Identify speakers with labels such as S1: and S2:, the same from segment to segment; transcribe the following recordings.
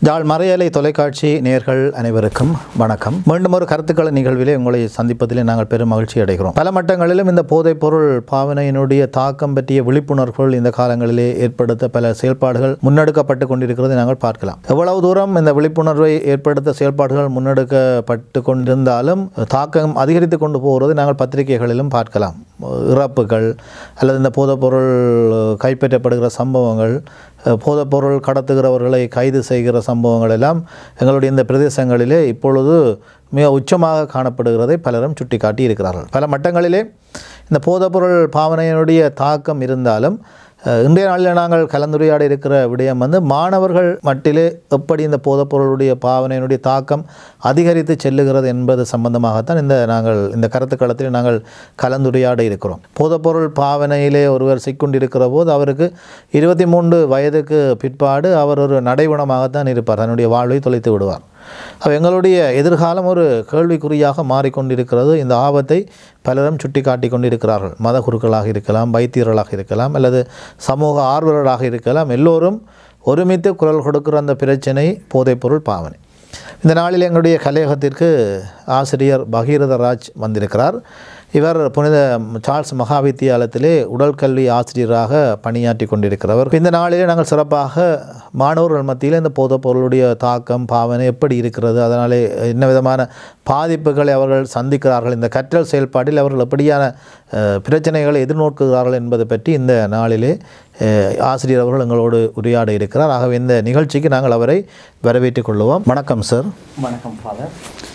S1: ஜாழ் மறையலை தொலைக்காட்சி நேயர்கள் அனைவருக்கும் வணக்கம். மீண்டும் ஒரு கருத்துக்கள நிகழ்விலே உங்களை சந்திப்பதிலே நாங்கள் பெரும் மகிழ்ச்சி அடைகிறோம். பல மட்டங்களிலும் இந்த போதைப் பொருள் பாவனையினுடைய தாக்கம் பற்றிய விழிப்புணர்வுகள் இந்த காலங்களிலே ஏற்படுத்த பல செயல்பாடுகள் முன்னெடுக்கப்பட்டு கொண்டிருக்கிறதை நாங்கள் பார்க்கலாம். எவ்வளவு தூரம் இந்த விழிப்புணர்வை ஏற்படுத்த செயல்பாடுகள் முன்னெடுக்கப்பட்டு கொண்டிருந்தாலும் தாக்கம் அதிகரித்து கொண்டு போகிறது நாங்கள் பத்திரிகைகளிலும் பார்க்கலாம். இறப்புகள் அல்லது இந்த போதைப்பொருள் கைப்பற்றப்படுகிற சம்பவங்கள், போதைப்பொருள் கடத்துகிறவர்களை கைது செய்கிற சம்பவங்கள் எல்லாம் எங்களுடைய இந்த பிரதேசங்களிலே இப்பொழுது மிக உச்சமாக காணப்படுகிறதை பலரும் சுட்டிக்காட்டி இருக்கிறார்கள். பல மட்டங்களிலே இந்த போதைப்பொருள் பாவனையினுடைய தாக்கம் இருந்தாலும் இன்றைய நாளில் நாங்கள் கலந்துரையாட இருக்கிற விடயம் மாணவர்கள் மட்டிலே எப்படி இந்த போதைப்பொருளுடைய பாவனையினுடைய தாக்கம் அதிகரித்து செல்லுகிறது என்பது சம்பந்தமாகத்தான் நாங்கள் இந்த கருத்துக்களத்தில் நாங்கள் கலந்துரையாட இருக்கிறோம். போதைப்பொருள் பாவனையிலே ஒருவர் சிக்கொண்டிருக்கிற போது அவருக்கு 23 வயதுக்கு பிற்பாடு அவர் ஒரு நடைகுணமாகத்தான் இருப்பார், தன்னுடைய வாழ்வை தொலைத்து விடுவார். எங்களுடைய எதிர்காலம் ஒரு கேள்விக்குறியாக மாறிக்கொண்டிருக்கிறது. இந்த ஆபத்தை பலரும் சுட்டி காட்டி கொண்டிருக்கிறார்கள். மத குருக்களாக இருக்கலாம், வைத்தியர்களாக இருக்கலாம், அல்லது சமூக ஆர்வலராக இருக்கலாம். எல்லோரும் ஒருமித்து குரல் கொடுக்கிற அந்த பிரச்சனை போதைப்பொருள் பாவனை. இந்த நாளில் எங்களுடைய கலையகத்திற்கு ஆசிரியர் பகீரதராஜ் வந்திருக்கிறார். இவர் புனித சார்ல்ஸ் மகாவித்தியாலயத்திலே உடல் கல்வி ஆசிரியராக பணியாற்றி கொண்டிருக்கிறவர். இந்த நாளிலே நாங்கள் சிறப்பாக மாணவர்கள் மத்தியில் இந்த போதைப்பொருளுடைய தாக்கம் பாவனை எப்படி இருக்கிறது, அதனாலே என்ன விதமான பாதிப்புகளை அவர்கள் சந்திக்கிறார்கள், இந்த கற்றல் செயல்பாட்டில் அவர்கள் எப்படியான பிரச்சனைகளை எதிர்நோக்குகிறார்கள் என்பது பற்றி இந்த நாளிலே ஆசிரியர் அவர்கள் எங்களோடு உரையாட இருக்கிறார். ஆகவே இந்த நிகழ்ச்சிக்கு நாங்கள் அவரை வரவேற்றுக் கொள்வோம். வணக்கம் சார்.
S2: வணக்கம் ஃபாதர்.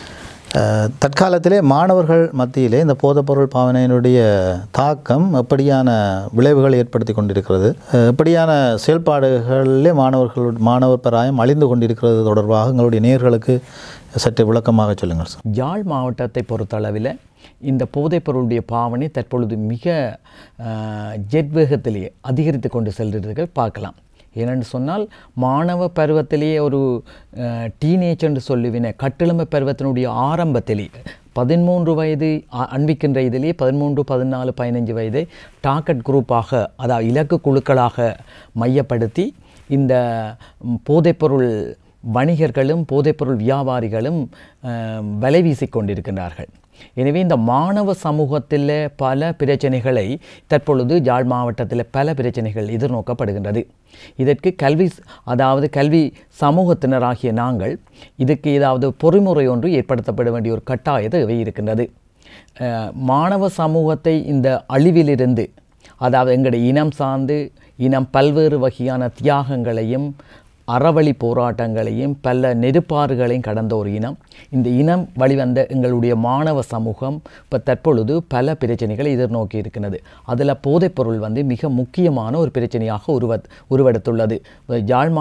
S1: தற்காலத்திலே மாணவர்கள் மத்தியிலே இந்த போதைப்பொருள் பாவனையினுடைய தாக்கம் எப்படியான விளைவுகள் ஏற்படுத்தி கொண்டிருக்கிறது, எப்படியான செயல்பாடுகளிலே மாணவர் பராயம் அழிந்து கொண்டிருக்கிறது தொடர்பாக எங்களுடைய நேயர்களுக்கு சற்று விளக்கமாக சொல்லுங்கள் சார்.
S2: யாழ் மாவட்டத்தை பொறுத்தளவில் இந்த போதைப்பொருளுடைய பாவனை தற்பொழுது மிக ஜெட் வேகத்திலேயே அதிகரித்து கொண்டு செல்கிறதை பார்க்கலாம். ஏனென்று சொன்னால் மாணவ பருவத்திலேயே ஒரு டீனேஜ் என்று சொல்லுவின கட்டிளமை பருவத்தினுடைய ஆரம்பத்திலேயே 13 வயது அன்பிக்கின்ற இதிலேயே 13, 14, 15 வயதை டார்கெட் குரூப்பாக, அதாவது இலக்கு குழுக்களாக மையப்படுத்தி இந்த போதைப்பொருள் வணிகர்களும் போதைப்பொருள் வியாபாரிகளும் வலை வீசி கொண்டிருக்கின்றார்கள். எனவே இந்த மாணவ சமூகத்தில் பல பிரச்சனைகளை தற்பொழுது யாழ் மாவட்டத்தில் பல பிரச்சனைகள் எதிர்நோக்கப்படுகின்றது. இதற்கு கல்வி சமூகத்தினராகிய நாங்கள் இதுக்கு ஏதாவது பொறிமுறை ஒன்று ஏற்படுத்தப்பட வேண்டிய ஒரு கட்டாயத்தை இருக்கின்றது. மாணவ சமூகத்தை இந்த அழிவிலிருந்து, அதாவது எங்களுடைய இனம் சார்ந்து பல்வேறு வகையான தியாகங்களையும் அறவழி போராட்டங்களையும் பல நெருப்பாறுகளையும் கடந்த ஒரு இனம். இந்த இனம் வழிவந்த எங்களுடைய மாணவ சமூகம் இப்போ தற்பொழுது பல பிரச்சனைகளை எதிர்நோக்கி இருக்கிறது. அதில் போதைப்பொருள் மிக முக்கியமான ஒரு பிரச்சனையாக உருவெடுத்துள்ளது. யாழ்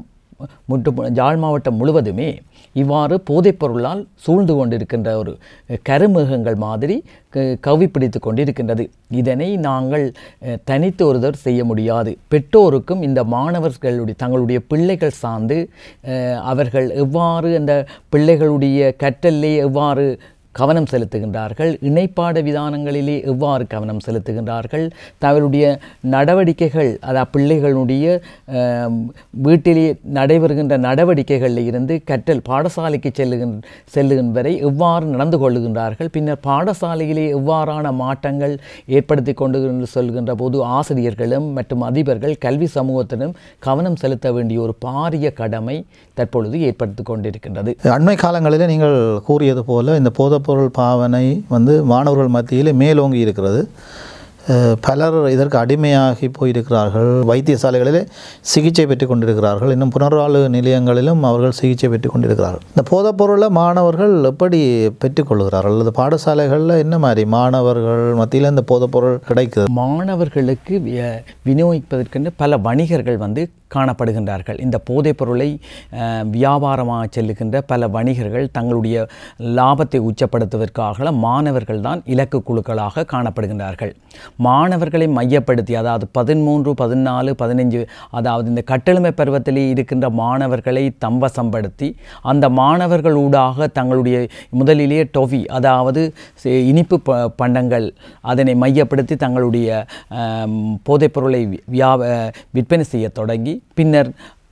S2: மாவட்டம் முழுவதுமே இவ்வாறு போதைப்பொருளால் சூழ்ந்து கொண்டிருக்கின்ற ஒரு கருமேகங்கள் மாதிரி கவிப்பிடித்து கொண்டிருக்கின்றது. இதனை நாங்கள் தனித்து ஒருவர் செய்ய முடியாது. பெற்றோருக்கும் இந்த மாணவர்களுடைய தங்களுடைய பிள்ளைகள் சார்ந்து அவர்கள் எவ்வாறு அந்த பிள்ளைகளுடைய கற்றலிலே எவ்வாறு கவனம் செலுத்துகின்றார்கள், இணைப்பாட விதானங்களிலே எவ்வாறு கவனம் செலுத்துகின்றார்கள், தங்களுடைய நடவடிக்கைகள், அதாவது பிள்ளைகளுடைய வீட்டிலே நடைபெறுகின்ற நடவடிக்கைகளில் இருந்து கற்றல் பாடசாலைக்கு செல்லுகின்ற வரை எவ்வாறு நடந்து கொள்ளுகின்றார்கள், பின்னர் பாடசாலையிலே எவ்வாறான மாற்றங்கள் ஏற்படுத்தி கொண்டு சொல்கின்ற போது ஆசிரியர்களும் மற்றும் அதிபர்கள் கல்வி சமூகத்திலும் கவனம் செலுத்த வேண்டிய ஒரு பாரிய கடமை தற்பொழுது ஏற்படுத்தி கொண்டிருக்கின்றது.
S1: அண்மை காலங்களிலே நீங்கள் கூறியது போல இந்த போதைப்பொருள் பாவனை மாணவர்கள் மத்தியிலே மேலோங்கி இருக்கிறது. பலர் இதற்கு அடிமையாகி போயிருக்கிறார்கள். வைத்தியசாலைகளிலே சிகிச்சை பெற்றுக் கொண்டிருக்கிறார்கள். இன்னும் புனர்வாழ்வு நிலையங்களிலும் அவர்கள் சிகிச்சை பெற்றுக் கொண்டிருக்கிறார்கள். இந்த போதைப்பொருளை மாணவர்கள் எப்படி பெற்றுக்கொள்கிறார்கள், அல்லது பாடசாலைகளில் என்ன மாதிரி மாணவர்கள் மத்தியில் இந்த போதைப்பொருள் கிடைக்குது?
S2: மாணவர்களுக்கு விநியோகிப்பதற்கென்று பல வணிகர்கள் காணப்படுகின்றார்கள். இந்த போதைப் பொருளை வியாபாரமாக செல்லுகின்ற பல வணிகர்கள் தங்களுடைய லாபத்தை உச்சப்படுத்துவதற்காக மாணவர்கள் தான் இலக்கு குழுக்களாக காணப்படுகின்றார்கள். மாணவர்களை மையப்படுத்தி, அதாவது 13, 14, 15, அதாவது இந்த கட்டெழுமை பருவத்திலே இருக்கின்ற மாணவர்களை தம்பசம்படுத்தி அந்த மாணவர்களூடாக தங்களுடைய முதலிலே டொஃபி, அதாவது இனிப்பு பண்டங்கள், அதனை மையப்படுத்தி தங்களுடைய போதைப்பொருளை விற்பனை செய்ய தொடங்கி பின்னர்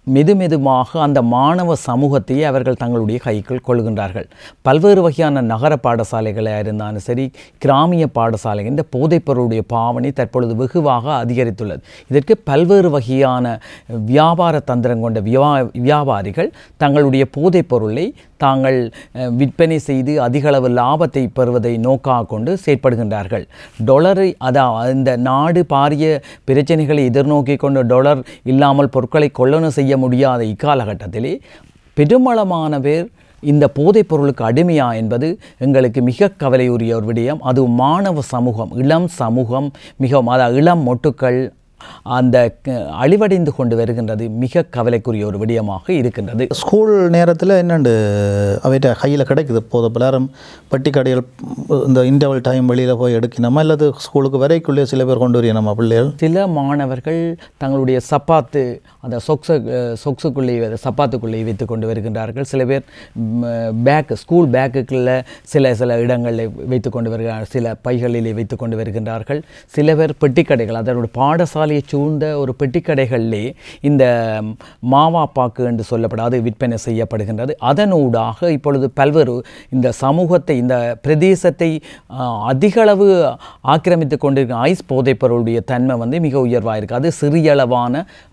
S2: மெதுமெதுவாக அந்த மாணவ சமூகத்தையே அவர்கள் தங்களுடைய கைக்குள் கொள்கின்றார்கள். பல்வேறு வகையான நகர பாடசாலைகளாக இருந்தாலும் சரி, கிராமிய பாடசாலைகள், இந்த போதைப்பொருளுடைய பாவனை தற்பொழுது வெகுவாக அதிகரித்துள்ளது. இதற்கு பல்வேறு வகையான வியாபார தந்திரம் கொண்ட வியாபாரிகள் தங்களுடைய போதைப்பொருளை தாங்கள் விற்பனை செய்து அதிகளவு லாபத்தை பெறுவதை நோக்காக கொண்டு செயற்படுகின்றார்கள். டொலரை இந்த நாடு பாரிய பிரச்சனைகளை எதிர்நோக்கி கொண்டு டொலர் இல்லாமல் பொருட்களை கொள்ளணும் செய்ய முடியாத இக்காலகட்டத்திலே பெருமளமான பேர் இந்த போதைப் பொருளுக்கு அடிமையா என்பது எங்களுக்கு மிக கவலையுரிய ஒரு விடயம். அது மாணவ சமூகம், இளம் சமூகம், மிகவும் இளம் மொட்டுக்கள் அந்த அழிவடைந்து கொண்டு வருகின்றது. மிக கவலைக்குரிய ஒரு விடயமாக இருக்கின்றது.
S1: ஸ்கூல் நேரத்தில் என்னண்டு அவைட்ட கையில் கிடைக்குது போத பலரும் பட்டி கடைகள் இந்த இன்டர்வல் டைம் வெளியில் போய் எடுக்கணுமா அல்லது ஸ்கூலுக்கு வரைக்குள்ளே சில பேர் கொண்டு வரணுமா பிள்ளைகள்?
S2: சில மாணவர்கள் தங்களுடைய சப்பாத்து அந்த சொக்ஸுக்குள்ளே சப்பாத்துக்குள்ளே வைத்து கொண்டு வருகின்றார்கள். சில பேர் ஸ்கூல் பேக்குக்குள்ள சில இடங்களில் வைத்து கொண்டு வருகிறார்கள், சில பைகளிலே வைத்து கொண்டு வருகின்றார்கள். சில பேர் பெட்டிக்கடைகள், அதனுடைய பாடசாலையை சூழ்ந்த ஒரு பெட்டிக்கடைகளிலே இந்த மாவாப்பாக்கு என்று சொல்லப்படாது விற்பனை செய்யப்படுகின்றது. அதனூடாக இப்பொழுது பல்வேறு இந்த சமூகத்தை, இந்த பிரதேசத்தை அதிகளவு ஆக்கிரமித்து கொண்டிருக்கிற ஐஸ் போதைப்பொருளுடைய தன்மை மிக உயர்வாக இருக்குது. அது சிறியளவான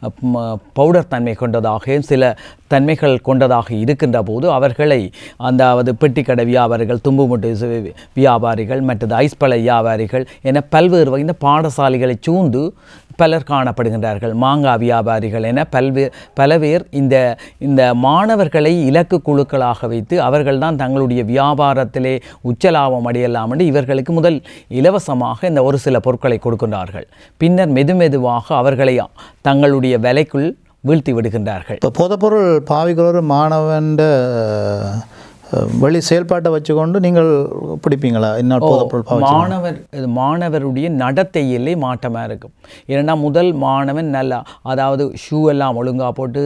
S2: பவுடர் தன்மை கொண்டதாக, சில தன்மைகள் கொண்டதாக இருக்கின்ற போது அவர்களை அதாவது பெட்டிக்கடை வியாபாரிகள், தும்புமுட்டு வியாபாரிகள், மற்றது ஐஸ் பழ வியாபாரிகள் என பல்வேறு வகை இந்த பாடசாலைகளை சூழ்ந்து பலர் காணப்படுகின்றார்கள். மாங்காய் வியாபாரிகள் என பல பேர் இந்த மாணவர்களை இலக்கு குழுக்களாக வைத்து அவர்கள்தான் தங்களுடைய வியாபாரத்திலே உச்சலாபம் அடையலாம் என்று இவர்களுக்கு முதல் இலவசமாக இந்த ஒரு சில பொருட்களை கொடுக்கின்றார்கள். பின்னர் மெதுமெதுவாக அவர்களை தங்களுடைய விலைக்குள் வீழ்த்தி விடுகின்றார்கள்.
S1: இப்போ போதைப்பொருள் பாவிக்கிற ஒரு மாணவன் வெளி செயல்பாட்டை வச்சுக்கொண்டு நீங்கள் பிடிப்பீங்களா?
S2: மாணவருடைய நடத்தையிலே மாற்றமாக இருக்கும். ஏன்னா முதல் மாணவன் நல்லா அதாவது ஷூ எல்லாம் ஒழுங்காக போட்டு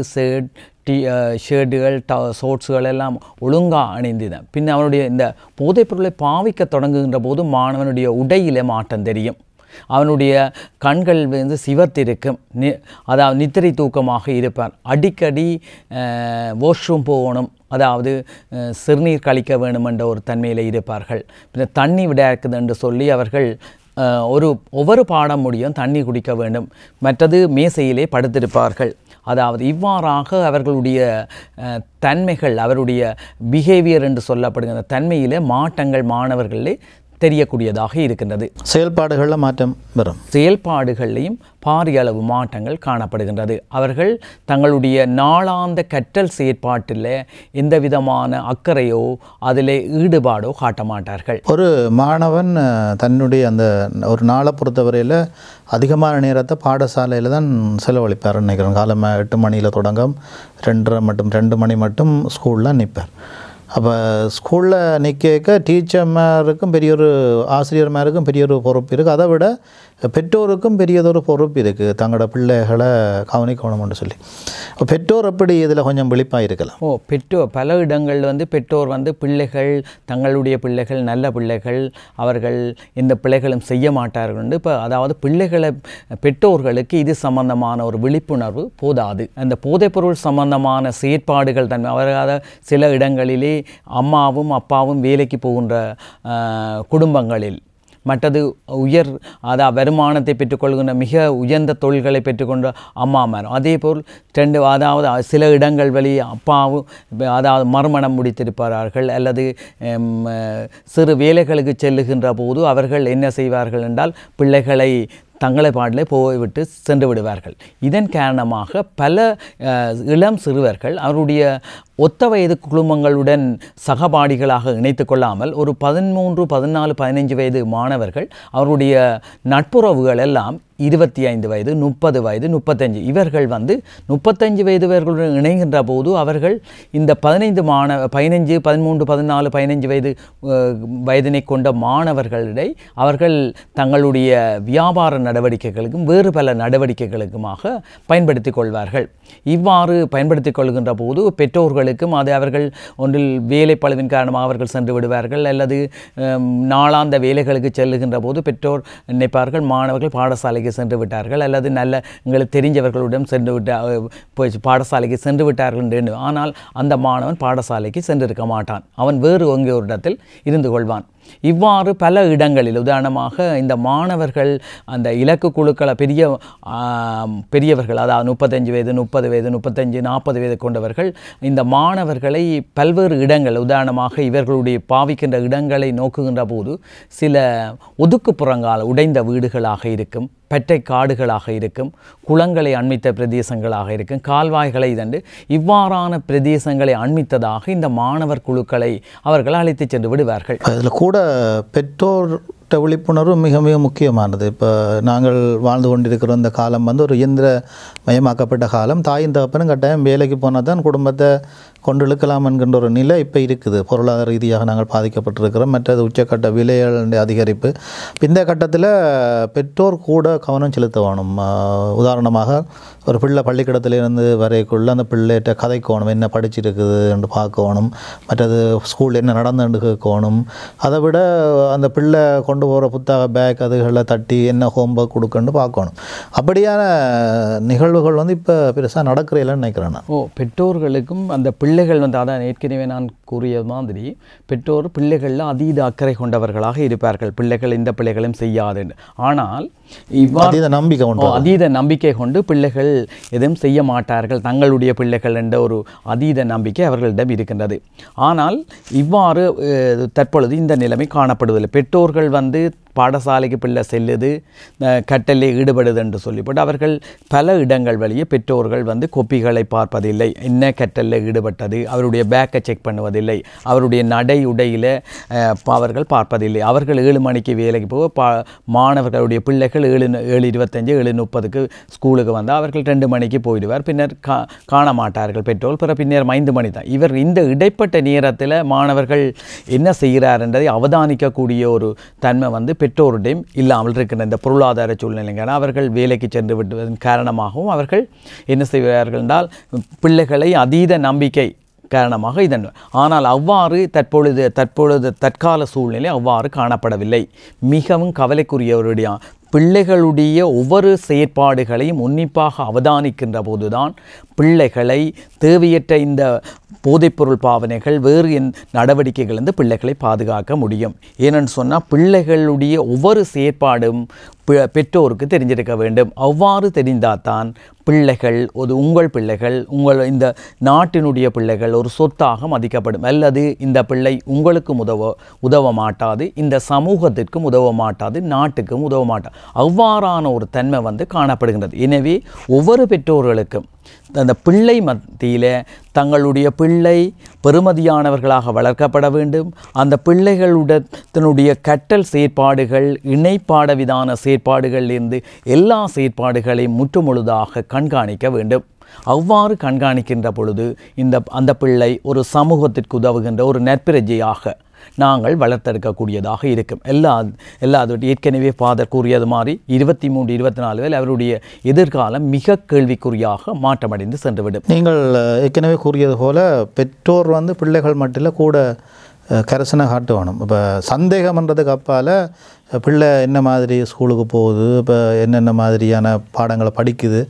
S2: ஷர்ட்டுகள் ஷோர்ட்ஸுகள் எல்லாம் ஒழுங்காக அணிந்துதான். பின் அவனுடைய இந்த போதைப்பொருளை பாவிக்க தொடங்குகின்ற போது மாணவனுடைய உடையிலே மாற்றம் தெரியும். அவனுடைய கண்கள் சிவத்திருக்கும், அதாவது நித்திரை தூக்கமாக இருப்பார். அடிக்கடி வாஷ்ரூம் போகணும், அதாவது சிறுநீர் கழிக்க வேணும் என்ற ஒரு தன்மையில் இருப்பார்கள். இந்த தண்ணி விட இருக்குது என்று சொல்லி அவர்கள் ஒவ்வொரு பாடம் முடியும் தண்ணி குடிக்க வேண்டும். மற்றது மேசையிலே படுத்திருப்பார்கள். அதாவது இவ்வாறாக அவர்களுடைய தன்மைகள், அவருடைய பிஹேவியர் என்று சொல்லப்படுகிற தன்மையிலே மாற்றங்கள் மாணவர்களே தெரியக்கூடியதாக இருக்கின்றது.
S1: செயல்பாடுகளில் மாற்றம் வரும்.
S2: செயல்பாடுகளையும் பாரிய அளவு மாற்றங்கள் காணப்படுகின்றது. அவர்கள் தங்களுடைய நாளாந்த கற்றல் செயற்பாட்டில் எந்த விதமான அக்கறையோ அதில் ஈடுபாடோ காட்ட மாட்டார்கள்.
S1: ஒரு மாணவன் தன்னுடைய அந்த ஒரு நாளை பொறுத்தவரையில் அதிகமான நேரத்தை பாடசாலையில் தான் செலவழிப்பார் நினைக்கிறேன். காலமாக 8 மணியில் தொடங்கும், 2 மணி மட்டும் ஸ்கூலில் நிற்பார். அப்போ ஸ்கூலில் நிற்க டீச்சர்மாருக்கும் பெரியொரு ஆசிரியர்மாருக்கும் பெரியொரு பொறுப்பு இருக்குது. அதை விட பெற்றோருக்கும் பெரியதொரு பொறுப்பு இருக்குது, தங்களோட பிள்ளைகளை கவனிக்கணும்னு சொல்லி. பெற்றோர் எப்படி இதில் கொஞ்சம் விழிப்பாக இருக்கலாம்?
S2: பெற்றோர் பல இடங்களில் பெற்றோர் பிள்ளைகள், தங்களுடைய பிள்ளைகள் நல்ல பிள்ளைகள், அவர்கள் எந்த பிள்ளைகளும் செய்ய மாட்டார்கள். இப்போ அதாவது பெற்றோர்களுக்கு இது சம்பந்தமான ஒரு விழிப்புணர்வு போதாது. அந்த போதைப்பொருள் சம்பந்தமான செயற்பாடுகள் தன்மை அவர்களால் சில இடங்களிலே அம்மாவும் அப்பாவும் வேலைக்கு போகின்ற குடும்பங்களில், மற்றது அதாவது வருமானத்தை பெற்றுக்கொள்கின்ற மிக உயர்ந்த தொழில்களை பெற்றுக்கொண்ட அம்மாமார், அதே போல் அதாவது சில இடங்கள் வழி அப்பாவும் அதாவது மறுமணம் முடித்திருப்பார்கள் அல்லது சிறு வேலைகளுக்கு செல்லுகின்ற போது அவர்கள் என்ன செய்வார்கள் என்றால் பிள்ளைகளை தங்களை பாடலை போய்விட்டு சென்று விடுவார்கள். இதன் காரணமாக பல இளம் சிறுவர்கள் அவருடைய ஒத்த வயது குடும்பங்களுடன் சகபாடிகளாக இணைத்து கொள்ளாமல் ஒரு 13, 14, 15 வயது மாணவர்கள் அவருடைய நட்புறவுகள் எல்லாம் 25 வயது, 30 வயது, 35 இவர்கள் 35 வயதுவர்களுடன் இணைகின்ற போது அவர்கள் இந்த 15, 13, 14, 15 வயதினை கொண்ட மாணவர்களிடையே அவர்கள் தங்களுடைய வியாபார நடவடிக்கைகளுக்கும் வேறு பல நடவடிக்கைகளுக்குமாக பயன்படுத்தி கொள்வார்கள். இவ்வாறு பயன்படுத்தி கொள்கின்ற போது பெற்றோர்களுக்கும் அது அவர்கள் ஒன்றில் வேலை பளுவின் காரணமாக அவர்கள் சென்று விடுவார்கள் அல்லது நாளாந்த வேலைகளுக்கு செல்லுகின்ற போது பெற்றோர் நினைப்பார்கள் மாணவர்கள் பாடசாலைக்கு பாடசாலைக்கு சென்று விட்டார்கள் அல்லது நல்ல எங்களுக்கு தெரிஞ்சவர்களுடன் சென்று போய் பாடசாலைக்கு சென்று விட்டார்கள் என்று. ஆனால் அந்த மாணவன் பாடசாலைக்கு சென்றிருக்க மாட்டான், அவன் வேறு எங்கே ஒரு இடத்தில் இருந்து கொள்வான். இவ்வாறு பல இடங்களில் உதாரணமாக இந்த மாணவர்கள் அந்த இலக்கு குழுக்களை பெரியவர்கள், அதாவது 35 வயது 30 வயது 35 40 வயது கொண்டவர்கள் இந்த மாணவர்களை பல்வேறு இடங்கள், உதாரணமாக இவர்களுடைய பாவிக்கின்ற இடங்களை நோக்குகின்ற போது சில ஒதுக்குப்புறங்கால உடைந்த வீடுகளாக இருக்கும், பற்றை காடுகளாக இருக்கும், குளங்களை அண்மித்த பிரதேசங்களாக இருக்கும், கால்வாய்களை இதண்டு இவ்வாறான பிரதேசங்களை அண்மித்ததாக இந்த மாணவர் குழுக்களை அவர்கள் அழைத்து சென்று விடுவார்கள்.
S1: அதில் கூட பெற்றோர் விழிப்புணர்வு மிக மிக முக்கியமானது. இப்போ நாங்கள் வாழ்ந்து கொண்டிருக்கிற இந்த காலம் ஒரு இயந்திர மயமாக்கப்பட்ட காலம். தாயும் தகப்பனும் கட்டாயம் வேலைக்கு போனால் தான் குடும்பத்தை கொண்டு இழுக்கலாம் என்கின்ற ஒரு நிலை இப்போ இருக்குது. பொருளாதார ரீதியாக நாங்கள் பாதிக்கப்பட்டிருக்கிறோம். மற்றது உச்சக்கட்ட விலைகளுடைய அதிகரிப்பு. இந்த கட்டத்தில் பெற்றோர் கூட கவனம் செலுத்த வேணும். உதாரணமாக ஒரு பிள்ளை பள்ளிக்கூடத்திலிருந்து வரைக்குள்ள அந்த பிள்ளைகிட்ட கதைக்கணும், என்ன படிச்சிருக்குது என்று பார்க்கணும், மற்றது ஸ்கூலில் என்ன நடந்துன்னு கேட்கணும். அதை விட அந்த பிள்ளை கொண்டு போகிற புத்தக பேக் அதுகளை தட்டி என்ன ஹோம்ஒர்க் கொடுக்கணுன்னு பார்க்கணும். அப்படியான நிகழ்வுகள் இப்போ பெருசாக நடக்கிறதில்லன்னு நினைக்கிறேன் நான்.
S2: பெற்றோர்களுக்கும் அந்த பிள்ளைகள் அதான் ஏற்கனவே நான் கூறிய மாதிரி பெற்றோர் பிள்ளைகளில் அதீத அக்கறை கொண்டவர்களாக இருப்பார்கள். பிள்ளைகள் இந்த பிள்ளைகளும் செய்யாது. ஆனால் அதீத நம்பிக்கை கொண்டு பிள்ளைகள் எதுவும் செய்ய மாட்டார்கள், தங்களுடைய பிள்ளைகள் என்ற ஒரு அதீத நம்பிக்கை அவர்களிடம் இருக்கின்றது. ஆனால் இவ்வாறு தற்பொழுது இந்த நிலைமை காணப்படுவதில்லை. பெற்றோர்கள் பாடசாலைக்கு பிள்ளை செல்லுது, கட்டலில் ஈடுபடுது என்று சொல்லிவிட்டு அவர்கள் பல இடங்கள் வழியே பெற்றோர்கள் கொப்பிகளை பார்ப்பதில்லை, என்ன கட்டலில் ஈடுபட்டது, அவருடைய பேக்கை செக் பண்ணுவதில்லை, அவருடைய நடை உடையில் அவர்கள் பார்ப்பதில்லை. அவர்கள் 7 மணிக்கு வேலைக்கு போக மாணவர்களுடைய பிள்ளைகள் 7:25 7:30 ஸ்கூலுக்கு வந்தால் அவர்கள் 2 மணிக்கு போயிடுவார். பின்னர் காண மாட்டார்கள் பெற்றோர். பின்னர் 5 மணி தான். இவர் இந்த இடைப்பட்ட நேரத்தில் மாணவர்கள் என்ன செய்கிறார் என்பதை அவதானிக்கக்கூடிய ஒரு தன்மை பெற்றோருடையும் இல்லாமல் இருக்கின்ற இந்த பொருளாதார சூழ்நிலைக்கான அவர்கள் வேலைக்கு சென்று விடுவதன் காரணமாகவும் அவர்கள் என்ன செய்வார்கள் என்றால் பிள்ளைகளை அதீத நம்பிக்கை காரணமாக இதன். ஆனால் அவ்வாறு தற்பொழுது தற்கால சூழ்நிலை அவ்வாறு காணப்படவில்லை. மிகவும் கவலைக்குரியவருடைய பிள்ளைகளுடைய ஒவ்வொரு செயற்பாடுகளையும் உன்னிப்பாக அவதானிக்கின்ற போதுதான் பிள்ளைகளை தேவையற்ற இந்த போதைப்பொருள் பாவனைகள் வேறு நடவடிக்கைகளிலிருந்து பிள்ளைகளை பாதுகாக்க முடியும். ஏனென்று சொன்னால் பிள்ளைகளுடைய ஒவ்வொரு செயற்பாடும் பெற்றோருக்கு தெரிஞ்சிருக்க வேண்டும். அவ்வாறு தெரிந்தால்தான் பிள்ளைகள் உங்கள் பிள்ளைகள் இந்த நாட்டினுடைய பிள்ளைகள் ஒரு சொத்தாக மதிக்கப்படும். அல்லது இந்த பிள்ளை உங்களுக்கும் உதவ மாட்டாது, இந்த சமூகத்திற்கும் உதவ மாட்டாது, நாட்டுக்கும் உதவ மாட்டாது. அவ்வாறான ஒரு தன்மை காணப்படுகின்றது. எனவே ஒவ்வொரு பெற்றோர்களுக்கும் அந்த பிள்ளை மத்தியில் தங்களுடைய பிள்ளை பெறுமதியானவர்களாக வளர்க்கப்பட வேண்டும். அந்த பிள்ளைகளுடைய கற்றல் செயற்பாடுகள் இணைப்பாடவிதான செயற்பாடுகளிலிருந்து எல்லா செயற்பாடுகளையும் முற்றுமுழுதாக கண்காணிக்க வேண்டும். அவ்வாறு கண்காணிக்கின்ற பொழுது அந்த பிள்ளை ஒரு சமூகத்திற்கு உதவுகின்ற ஒரு நற்பிரஜையாக நாங்கள் வளர்த்தெடுக்கக்கூடியதாக இருக்கும். ஏற்கனவே ஃபாதர் கூறியது மாதிரி 23-24 வரை அவருடைய எதிர்காலம் மிக கேள்விக்குறியாக மாற்றமடைந்து சென்றுவிடும்.
S1: நீங்கள் ஏற்கனவே கூறியது போல பெற்றோர் பிள்ளைகள் மட்டும் கூட கரசனை காட்டுவானும். இப்போ சந்தேகம்ன்றதுக்கு அப்பால் பிள்ளை என்ன மாதிரி ஸ்கூலுக்கு போகுது, இப்போ என்னென்ன மாதிரியான பாடங்களை படிக்குது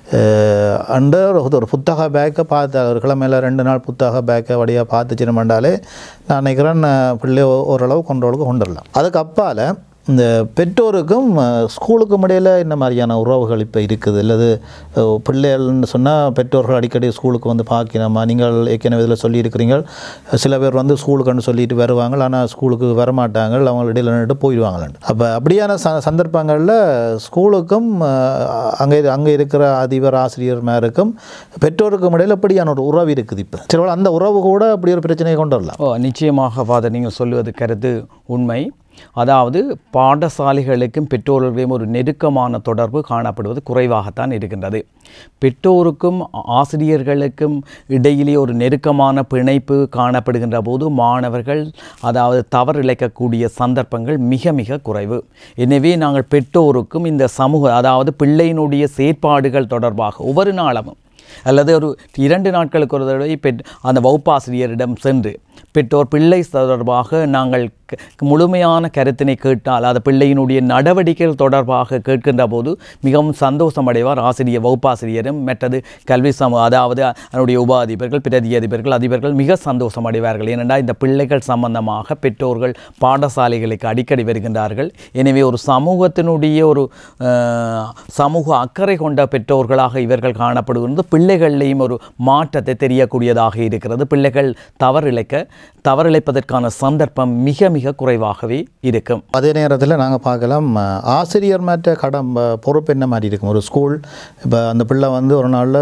S1: ஒரு புத்தக பேக்கை பார்த்து ஒரு கிழமையில் 2 நாள் புத்தக பேக்கை வழியாக பார்த்துச்சிருமெண்டாலே நான் நினைக்கிறேன் பிள்ளை ஓரளவு கொண்டுடலாம். அதுக்கு அப்பால் இந்த பெற்றோருக்கும் ஸ்கூலுக்கும் இடையில் என்ன மாதிரியான உறவுகள் இப்போ இருக்குது? அல்லது பிள்ளைகள்னு சொன்னால் பெற்றோர்கள் அடிக்கடி ஸ்கூலுக்கு பார்க்கணுமா? நீங்கள் ஏற்கனவே இதில் சொல்லியிருக்கிறீங்க சில பேர் ஸ்கூலுக்குன்னு சொல்லிட்டு வருவாங்க, ஆனால் ஸ்கூலுக்கு வரமாட்டாங்க, அவங்க இடையில் நின்றுட்டு போயிடுவாங்களான்னு. அப்போ அப்படியான சந்தர்ப்பங்களில் ஸ்கூலுக்கும் அங்கே இருக்கிற அதிபர் ஆசிரியர் மேருக்கும் பெற்றோருக்கும் இடையில் அப்படியான ஒரு உறவு இருக்குது. இப்போ சரி, அந்த உறவு கூட அப்படி ஒரு பிரச்சனையை கொண்டு வரலாம்.
S2: நிச்சயமாக ஃபாதர் நீங்கள் சொல்லுவது கருத்து உண்மை. அதாவது பாடசாலைகளுக்கும் பெற்றோர்களுக்கும் ஒரு நெருக்கமான தொடர்பு காணப்படுவது குறைவாகத்தான் இருக்கின்றது. பெற்றோருக்கும் ஆசிரியர்களுக்கும் இடையிலே ஒரு நெருக்கமான பிணைப்பு காணப்படுகின்ற போது மாணவர்கள் தவறிழைக்கக்கூடிய சந்தர்ப்பங்கள் மிக மிக குறைவு. எனவே நாங்கள் பெற்றோருக்கும் இந்த அதாவது பிள்ளையினுடைய செயற்பாடுகள் தொடர்பாக ஒவ்வொரு நாளும் அல்லது ஒரு 2 நாட்களுக்கு ஒரு தடவை அந்த வகுப்பாசிரியரிடம் சென்று பெற்றோர் பிள்ளை தொடர்பாக நாங்கள் முழுமையான கருத்தினை கேட்டால் அந்த பிள்ளையினுடைய நடவடிக்கைகள் தொடர்பாக கேட்கின்ற போது மிகவும் சந்தோஷம் அடைவார் ஆசிரியர், வகுப்பாசிரியரும். மற்றது கல்வி அதாவது அதனுடைய உப அதிபர்கள், பிரதி அதிபர்கள், அதிபர்கள் மிக சந்தோஷம் அடைவார்கள். ஏனென்றால் இந்த பிள்ளைகள் சம்பந்தமாக பெற்றோர்கள் பாடசாலைகளுக்கு அடிக்கடி வருகின்றார்கள். எனவே ஒரு சமூகத்தினுடைய ஒரு சமூக அக்கறை கொண்ட பெற்றோர்களாக இவர்கள் காணப்படுகிறது. பிள்ளைகளையும் ஒரு மாற்றத்தை தெரியக்கூடியதாக இருக்கிறது. பிள்ளைகள் தவறிழைப்பதற்கான சந்தர்ப்பம் மிக மிக குறைவாகவே இருக்கும்.
S1: அதே நேரத்தில் நாங்கள் பார்க்கலாம் ஆசிரியர் மாற்ற பொறுப்பு என்ன மாதிரி இருக்கும். ஒரு ஸ்கூல் இப்போ அந்த பிள்ளை வந்து ஒரு நாளில்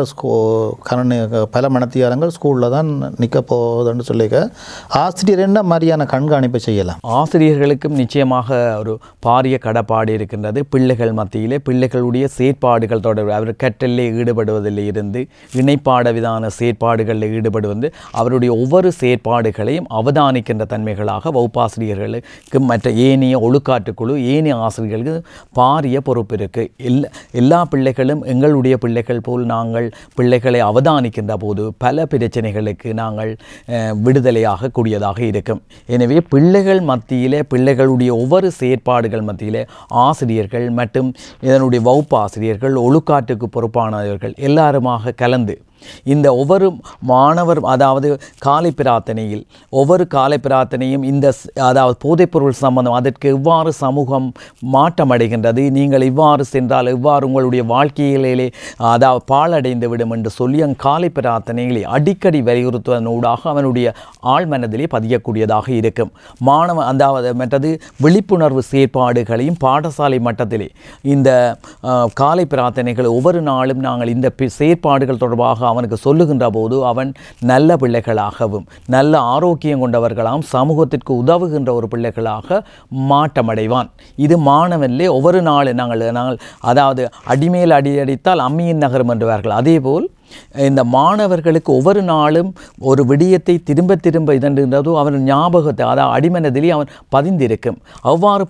S1: பல மணத்தியாரங்கள் ஸ்கூலில் தான் நிற்க போகுதுன்னு சொல்லிக்க ஆசிரியர் என்ன மாதிரியான கண்காணிப்பு செய்யலாம்?
S2: ஆசிரியர்களுக்கும் நிச்சயமாக ஒரு பாரிய கடப்பாடு இருக்கின்றது. பிள்ளைகள் மத்தியிலே பிள்ளைகளுடைய செயற்பாடுகள் தொடர்பு அவர் கற்றலில் ஈடுபடுவதில் இருந்து இணைப்பாட விதான செயற்பாடுகளில் ஈடுபடுவது அவருடைய ஒவ்வொரு செயற்பாடுகளையும் அவதானிக்கின்ற தன்மைகளாக வகுப்பாசிரியர்களுக்கு மற்ற ஏனைய ஒழுக்காட்டுக்குழு ஏனைய ஆசிரியர்களுக்கு பாரிய பொறுப்பு இருக்குது. எல்லா பிள்ளைகளும் எங்களுடைய பிள்ளைகள் போல் நாங்கள் பிள்ளைகளை அவதானிக்கின்ற போது பல பிரச்சனைகளுக்கு நாங்கள் விடுதலையாக கூடியதாக இருக்கும். எனவே பிள்ளைகள் மத்தியிலே பிள்ளைகளுடைய ஒவ்வொரு செயற்பாடுகள் மத்தியிலே ஆசிரியர்கள் மற்றும் இதனுடைய வகுப்பு ஆசிரியர்கள், ஒழுக்காட்டுக்கு பொறுப்பானவர்கள் எல்லாருமாக கலந்து இந்த ஒவ்வொரு மாணவர் அதாவது காலை பிரார்த்தனையில் ஒவ்வொரு காலை பிரார்த்தனையும் இந்த அதாவது போதைப்பொருள் சம்பந்தம் அதற்கு எவ்வாறு சமூகம் மாற்றமடைகின்றது, நீங்கள் இவ்வாறு சென்றால் இவ்வாறு உங்களுடைய வாழ்க்கையிலே அதாவது பாழடைந்து விடும் என்று சொல்லி காலை பிரார்த்தனைகளை அடிக்கடி வலியுறுத்துவதனூடாக அவனுடைய ஆழ்மனதிலே பதியக்கூடியதாக இருக்கும். அதாவது மற்றது விழிப்புணர்வு செயற்பாடுகளையும் பாடசாலை மட்டத்திலே இந்த காலை பிரார்த்தனைகள் ஒவ்வொரு நாளும் நாங்கள் இந்த செயற்பாடுகள் தொடர்பாக அவனுக்கு சொல்லுகின்ற போது அவன் நல்ல பிள்ளைகளாகவும் நல்ல ஆரோக்கியம் கொண்டவர்களாகவும் சமூகத்திற்கு உதவுகின்ற ஒரு பிள்ளைகளாக மாற்றமடைவான். இது மாணவனிலே ஒவ்வொரு நாளும் நாங்கள் அதாவது அடிமேல் அடியடித்தால் அம்மியின் நகரம் என்றுவார்கள். அதேபோல் இந்த மாணவர்களுக்கு ஒவ்வொரு நாளும் ஒரு விடயத்தை திரும்ப திரும்ப இதன்றதோ அவன் ஞாபகத்தை அதாவது அடிமனதிலே அவன் பதிந்திருக்கும். அவ்வாறு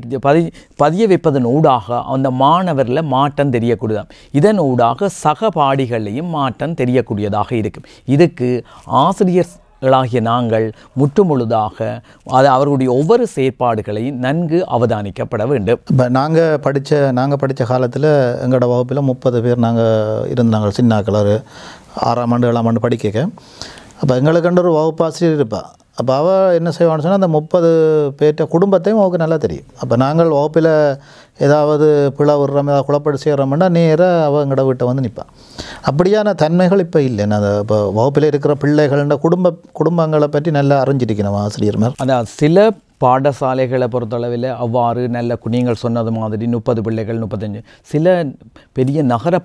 S2: பதிய வைப்பதன் ஊடாக அந்த மாணவரில் மாற்றம் தெரியக்கூடியதாம். இதன் ஊடாக சகபாடிகளையும் மாற்றம் தெரியக்கூடியதாக இருக்கும். இதுக்கு ஆசிரியர்களாகிய நாங்கள் முற்றுமுழுதாக அவர்களுடைய ஒவ்வொரு செயற்பாடுகளையும் நன்கு அவதானிக்கப்பட வேண்டும்.
S1: இப்போ நாங்கள் படித்த காலத்தில் எங்களோட வகுப்பில் 30 பேர் நாங்கள் இருந்தாங்க. சின்னாக்கள் ஒரு 6ஆம் ஆண்டு 7ஆம் ஆண்டு படிக்க. அப்போ எங்களுக்குன்ற ஒரு வகுப்பாசிரியர் இருப்பாள். அப்போ அவள் என்ன செய்வான்னு சொன்னால் அந்த 30 பேர்ட்ட குடும்பத்தையும் அவருக்கு நல்லா தெரியும். அப்போ நாங்கள் வகுப்பில் ஏதாவது பிழை விடுறோம் ஏதாவது குழப்படி செய்கிறோம்னா நேராக அவள் எங்களோட வீட்டை வந்து நிற்பாள். அப்படியான தன்மைகள் இப்போ இல்லை. நான் இப்போ வகுப்பில் இருக்கிற பிள்ளைகள குடும்பங்களை பற்றி நல்லா அறிஞ்சிருக்கணும் ஆசிரியர் மாதிரி.
S2: அதான் சில பாடசாலைகளை பொறுத்தளவில் அவ்வாறு நல்ல நீங்கள் சொன்னது மாதிரி 30 பிள்ளைகள் 35 சில பெரிய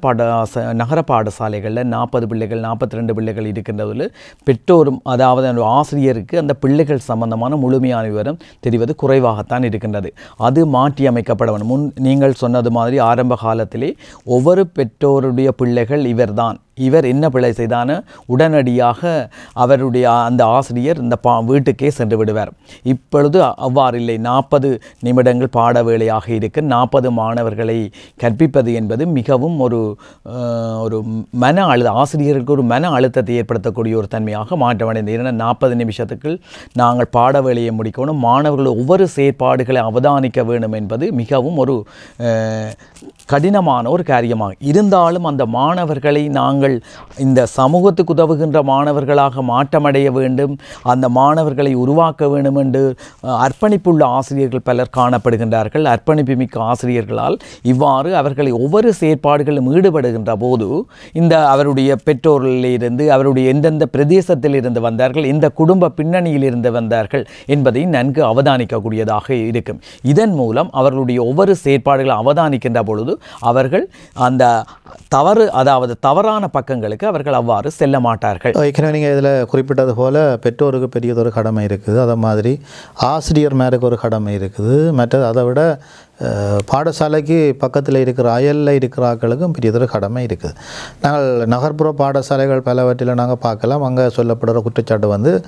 S2: நகர பாடசாலைகளில் 40 பிள்ளைகள் 42 பிள்ளைகள் இருக்கின்றதில் பெற்றோரும் அதாவது அந்த ஆசிரியருக்கு அந்த பிள்ளைகள் சம்பந்தமான முழுமையான விவரம் தெரிவது குறைவாகத்தான் இருக்கின்றது. அது மாற்றி அமைக்கப்பட வேண்டும். நீங்கள் சொன்னது மாதிரி ஆரம்ப காலத்திலே ஒவ்வொரு பெற்றோருடைய பிள்ளைகள் இவர் என்ன பிழை செய்தான உடனடியாக அவருடைய அந்த ஆசிரியர் இந்த வீட்டுக்கே சென்று விடுவார். இப்பொழுது அவ்வாறு இல்லை. 40 நிமிடங்கள் பாட வேளையாக இருக்க 40 மாணவர்களை கற்பிப்பது என்பது மிகவும் ஒரு ஆசிரியர்களுக்கு ஒரு மன அழுத்தத்தை ஏற்படுத்தக்கூடிய ஒரு தன்மையாக மாற்றமடைந்தது. ஏன்னா 40 நிமிஷத்துக்கு நாங்கள் பாட வேளையை முடிக்கணும், மாணவர்கள் ஒவ்வொரு செயற்பாடுகளை அவதானிக்க வேண்டும் என்பது மிகவும் ஒரு கடினமான ஒரு காரியமாக இருந்தாலும் அந்த மாணவர்களை நாங்கள் இந்த சமூகத்துக்கு உதவுகின்ற மாணவர்களாக மாற்றமடைய வேண்டும், அந்த மாணவர்களை உருவாக்க வேண்டும் என்று அர்ப்பணிப்புள்ள ஆசிரியர்கள் பலர் காணப்படுகின்றார்கள். அர்ப்பணிப்பு மிக்க ஆசிரியர்களால் இவ்வாறு அவர்களை ஒவ்வொரு செயற்பாடுகளும் ஈடுபடுகின்ற போது இந்த அவருடைய பெற்றோரிலிருந்து அவருடைய எந்தெந்த பிரதேசத்தில் இருந்து வந்தார்கள், இந்த குடும்ப பின்னணியில் இருந்து வந்தார்கள் என்பதை நன்கு அவதானிக்கக்கூடியதாக இருக்கும். இதன் மூலம் அவர்களுடைய ஒவ்வொரு செயற்பாடுகளை அவதானிக்கின்ற பொழுது அவர்கள் அந்த தவறான பக்கங்களுக்கு அவர்கள் அவ்வாறு செல்ல மாட்டார்கள்.
S1: ஏற்கனவே நீங்கள் இதில் குறிப்பிட்டது போல் பெற்றோருக்கு பெரியதொரு கடமை இருக்குது, அதை மாதிரி ஆசிரியர் மேலுக்கு ஒரு கடமை இருக்குது. மற்றது அதை விட பாடசாலைக்கு பக்கத்தில் இருக்கிற அயலில் இருக்கிற ஆட்களுக்கும் பெரியதொரு கடமை இருக்குது. நாங்கள் நகர்ப்புற பாடசாலைகள் பலவற்றில் நாங்கள் பார்க்கலாம். அங்கே சொல்லப்படுற குற்றச்சாட்டு வந்து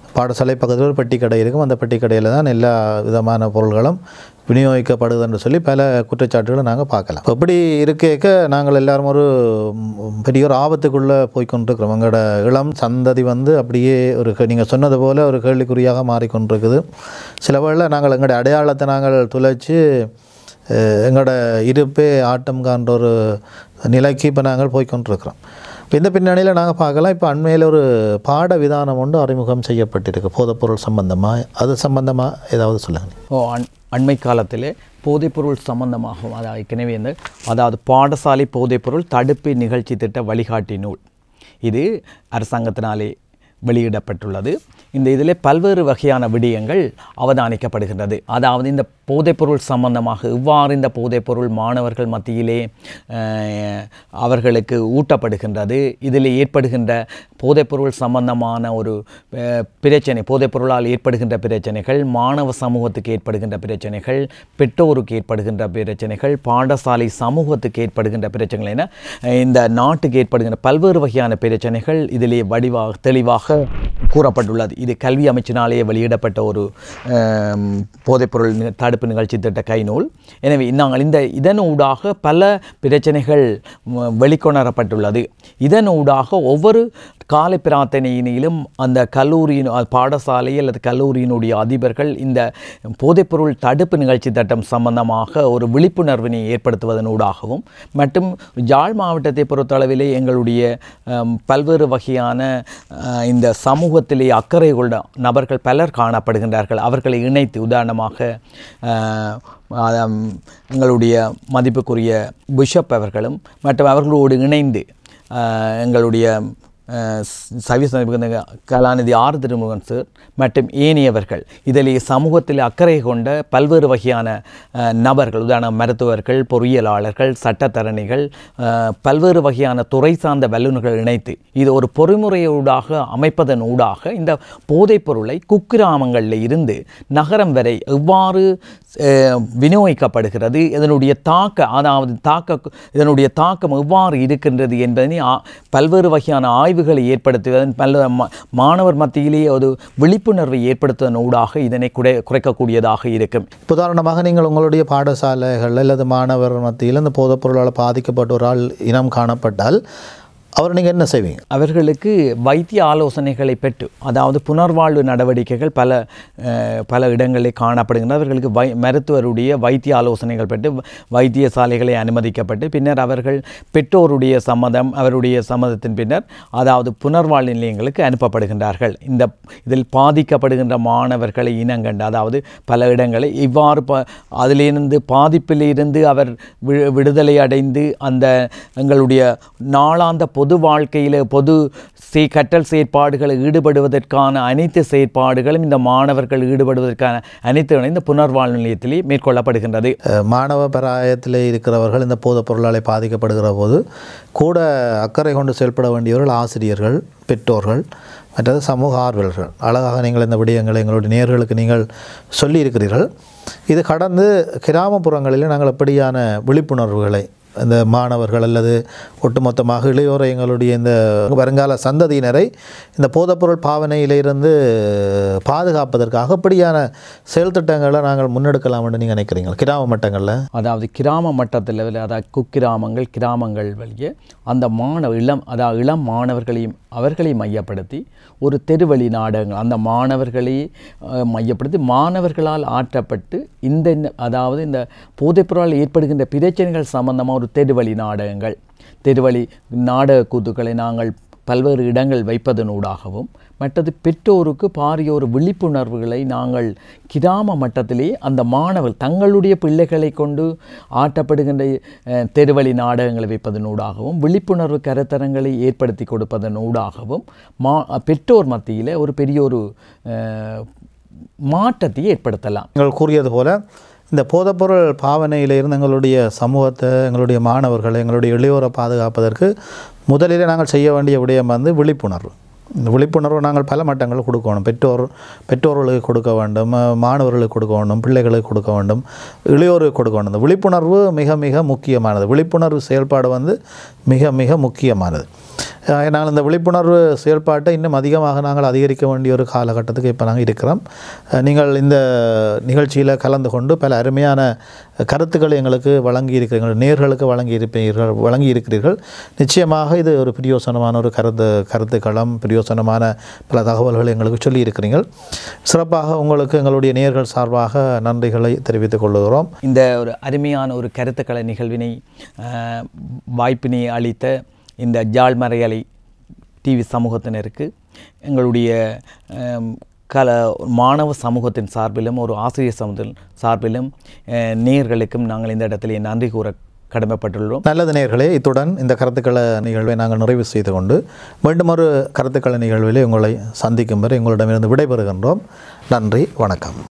S1: பாடசாலை பக்கத்தில் ஒரு பெட்டி கடை இருக்கும். அந்த பெட்டி கடையில் தான் எல்லா விதமான பொருள்களும் விநியோகிக்கப்படுது என்று சொல்லி பல குற்றச்சாட்டுகளை நாங்கள் பார்க்கலாம். எப்படி இருக்க நாங்கள் எல்லாரும் ஒரு பெரிய ஒரு ஆபத்துக்குள்ளே போய்கொண்டிருக்கிறோம். எங்களோட இளம் சந்ததி அப்படியே ஒரு நீங்கள் சொன்னது போல் ஒரு கேள்விக்குறியாக மாறிக்கொண்டிருக்குது. சில வேளை நாங்கள் எங்களுடைய அடையாளத்தை நாங்கள் துளைச்சி எங்களோட இருப்பே ஆட்டம் காண்ற ஒரு நிலைக்கு இப்போ நாங்கள் போய்கொண்டிருக்கிறோம். இப்போ இந்த பின்னணியில் நாங்கள் பார்க்கலாம், இப்போ அண்மையில் ஒரு பாட விதானம் ஒன்று அறிமுகம் செய்யப்பட்டிருக்கு போதைப்பொருள் சம்பந்தமாக. அது சம்பந்தமாக ஏதாவது சொல்லுங்கள்.
S2: அண்மை காலத்தில் போதைப்பொருள் சம்பந்தமாகவும் ஏற்கனவே அதாவது பாடசாலை போதைப்பொருள் தடுப்பு நிகழ்ச்சி திட்ட வழிகாட்டி நூல் இது அரசாங்கத்தினாலே வெளியிடப்பட்டுள்ளது. இந்த இதில் பல்வேறு வகையான விடயங்கள் அவதானிக்கப்படுகின்றது. அதாவது இந்த போதைப்பொருள் சம்பந்தமாக இவ்வாறு இந்த போதைப்பொருள் மாணவர்கள் மத்தியிலே அவர்களுக்கு ஊட்டப்படுகின்றது. இதில் ஏற்படுகின்ற போதைப்பொருள் சம்பந்தமான ஒரு பிரச்சனை, போதைப்பொருளால் ஏற்படுகின்ற பிரச்சனைகள், மாணவ சமூகத்துக்கு ஏற்படுகின்ற பிரச்சனைகள், பெற்றோருக்கு ஏற்படுகின்ற பிரச்சனைகள், பாடசாலை சமூகத்துக்கு ஏற்படுகின்ற பிரச்சனைகள் என இந்த நாட்டுக்கு ஏற்படுகின்ற பல்வேறு வகையான பிரச்சனைகள் இதிலே தெளிவாக கூறப்பட்டுள்ளது. இது கல்வி அமைச்சினாலேயே வெளியிடப்பட்ட ஒரு போதைப்பொருள் தடுப்பு நிகழ்ச்சி திட்ட கைநூல். எனவே நாங்கள் இதனூடாக பல பிரச்சனைகள் வெளிக்கொணரப்பட்டுள்ளது. இதனூடாக ஒவ்வொரு காலை பிரார்த்தனையினிலும் அந்த கல்லூரியின் பாடசாலை அல்லது கல்லூரியினுடைய அதிபர்கள் இந்த போதைப்பொருள் தடுப்பு நிகழ்ச்சி திட்டம் சம்பந்தமாக ஒரு விழிப்புணர்வினை ஏற்படுத்துவதனூடாகவும் மற்றும் யாழ் மாவட்டத்தை பொறுத்தளவிலே எங்களுடைய பல்வேறு வகையான இந்த சமூகத்திலே அக்கறை கொண்ட நபர்கள் பலர் காணப்படுகின்றார்கள். அவர்களை இணைத்து உதாரணமாக எங்களுடைய மதிப்புக்குரிய பிஷப் அவர்களும் மற்றும் அவர்களோடு இணைந்து எங்களுடைய கலாநிதி ஆர் திருமுருகன் சார் மற்றும் ஏனையவர்கள் இதிலே சமூகத்தில் அக்கறை கொண்ட பல்வேறு வகையான நபர்கள், உதாரண மருத்துவர்கள், பொறியியலாளர்கள், சட்டத்தரணிகள், பல்வேறு வகையான துறை சார்ந்த வல்லுநர்கள் இணைத்து இது ஒரு பொறிமுறையூடாக அமைப்பதன் ஊடாக இந்த போதைப் பொருளை குக்கிராமங்களில் இருந்து நகரம் வரை எவ்வாறு விநியோகிக்கப்படுகிறது, இதனுடைய இதனுடைய தாக்கம் எவ்வாறு இருக்கின்றது என்பதனை பல்வேறு வகையான ஆய்வுகளை ஏற்படுத்துவதன் மாணவர் மத்தியிலேயே ஒரு விழிப்புணர்வை ஏற்படுத்துவதன் ஊடாக இதனை குறைக்கக்கூடியதாக இருக்கும்.
S1: உதாரணமாக நீங்கள் உங்களுடைய பாடசாலைகள் அல்லது மாணவர் மத்தியில் இந்த போதைப் பொருளால் பாதிக்கப்பட்ட ஒரு ஆள் இனம் காணப்பட்டால் அவர் நீங்கள் என்ன செய்வீங்க?
S2: அவர்களுக்கு வைத்திய ஆலோசனைகளை பெற்று, அதாவது புனர்வாழ்வு நடவடிக்கைகள் பல இடங்களில் காணப்படுகின்றன. அவர்களுக்கு மருத்துவருடைய வைத்திய ஆலோசனைகள் பெற்று வைத்தியசாலைகளை அனுமதிக்கப்பட்டு பின்னர் அவர்கள் பெற்றோருடைய சம்மதம், அவருடைய சம்மதத்தின் பின்னர் அதாவது புனர்வாழ்வு நிலையங்களுக்கு அனுப்பப்படுகின்றார்கள். இதில் பாதிக்கப்படுகின்ற மாணவர்களை இனங்கண்டு, அதாவது பல இடங்களை இவ்வாறு அதிலிருந்து பாதிப்பிலிருந்து அவர் விடுதலை அடைந்து அந்த எங்களுடைய நாளாந்த பொது வாழ்க்கையில் பொது கற்றல் செயற்பாடுகளில் ஈடுபடுவதற்கான அனைத்து செயற்பாடுகளும் இந்த மாணவர்கள் ஈடுபடுவதற்கான அனைத்து இந்த புனர்வாழ்வு நிலையத்திலே மேற்கொள்ளப்படுகின்றது.
S1: மாணவ பராயத்தில் இருக்கிறவர்கள் இந்த போதைப் பொருளால் பாதிக்கப்படுகிற போது கூட அக்கறை கொண்டு செயல்பட வேண்டியவர்கள் ஆசிரியர்கள், பெற்றோர்கள், மற்றது சமூக ஆர்வலர்கள். அழகாக நீங்கள் இந்த விடயங்களை எங்களுடைய நேயர்களுக்கு நீங்கள் சொல்லியிருக்கிறீர்கள். இது கடந்து கிராமப்புறங்களில் நாங்கள் எப்படியான விழிப்புணர்வுகளை இந்த மாணவர்கள் அல்லது ஒட்டுமொத்தமாக இளையோரை எங்களுடைய இந்த வருங்கால சந்ததியினரை இந்த போதைப்பொருள் பாவனையிலிருந்து பாதுகாப்பதற்காக அப்படியான செயல் திட்டங்களை நாங்கள் முன்னெடுக்கலாம் என்று நீங்கள் நினைக்கிறீங்க கிராம மட்டங்களில்?
S2: அதாவது கிராம மட்டத்தில் அதாவது குக்கிராமங்கள், கிராமங்கள் வழியே அந்த இளம் மாணவர்களையும் அவர்களை மையப்படுத்தி ஒரு தெருவழி நாடகங்கள், அந்த மாணவர்களை மையப்படுத்தி மாணவர்களால் ஆற்றப்பட்டு அதாவது இந்த போதைப்பொருளால் ஏற்படுகின்ற பிரச்சனைகள் சம்பந்தமாக ஒரு தெருவழி நாடகங்கள், தெருவழி நாடக கூத்துக்களை நாங்கள் பல்வேறு இடங்கள் வைப்பதனூடாகவும் மற்றது பெற்றோருக்கு பாரிய ஒரு விழிப்புணர்வுகளை நாங்கள் கிராம மட்டத்திலே அந்த மாணவர்கள் தங்களுடைய பிள்ளைகளை கொண்டு ஆட்டப்படுகின்ற தெருவழி நாடகங்களை வைப்பதனூடாகவும் விழிப்புணர்வு கருத்தரங்களை ஏற்படுத்தி கொடுப்பதனூடாகவும் பெற்றோர் மத்தியில் ஒரு பெரிய ஒரு மாற்றத்தை ஏற்படுத்தலாம்.
S1: நீங்கள் கூறியது போல இந்த போதைப்பொருள் பாவனையிலிருந்து எங்களுடைய சமூகத்தை, எங்களுடைய மாணவர்களை, எங்களுடைய இளையோரை பாதுகாப்பதற்கு முதலில் நாங்கள் செய்ய வேண்டிய விடயம் விழிப்புணர்வு. இந்த விழிப்புணர்வு நாங்கள் பல மட்டங்கள் கொடுக்கணும். பெற்றோர்களுக்கு கொடுக்க வேண்டும், மாணவர்களுக்கு கொடுக்க வேண்டும், பிள்ளைகளுக்கு கொடுக்க வேண்டும், இளையோருக்கு கொடுக்க வேண்டும். இந்த விழிப்புணர்வு மிக மிக முக்கியமானது. விழிப்புணர்வு செயல்பாடு மிக மிக முக்கியமானது. நாங்கள் இந்த விழிப்புணர்வு செயல்பாட்டை இன்னும் அதிகமாக நாங்கள் அதிகரிக்க வேண்டிய ஒரு காலகட்டத்துக்கு இப்போ நாங்கள் இருக்கிறோம். நீங்கள் இந்த நிகழ்ச்சியில் கலந்து கொண்டு பல அருமையான கருத்துக்களை எங்களுக்கு வழங்கியிருக்கிறீர்கள், நேர்களுக்கு வழங்கியிருக்கிறீர்கள். நிச்சயமாக இது ஒரு பிரயோசனமான ஒரு கருத்துக்களம், பிரயோசனமான பல தகவல்களை எங்களுக்கு சொல்லியிருக்கிறீர்கள். சிறப்பாக உங்களுக்கு எங்களுடைய நேர்கள் சார்பாக நன்றிகளை தெரிவித்துக் கொள்கிறோம்.
S2: இந்த ஒரு அருமையான ஒரு கருத்துக்கள நிகழ்வினை வாய்ப்பினை அளித்த இந்த ஜாழ்மறையலை டிவி சமூகத்தினருக்கு எங்களுடைய மாணவ சமூகத்தின் சார்பிலும் ஒரு ஆசிரியர் சமூகத்தின் சார்பிலும் நேயர்களுக்கும் நாங்கள் இந்த இடத்திலே நன்றி கூற கடமைப்பட்டுள்ளோம்.
S1: நல்லது நேயர்களே, இத்துடன் இந்த கருத்துக்கள நிகழ்வை நாங்கள் நிறைவு செய்து கொண்டு மீண்டும் ஒரு கருத்துக்கள நிகழ்விலே உங்களை சந்திக்கும் வரை உங்களிடமிருந்து விடைபெறுகின்றோம். நன்றி, வணக்கம்.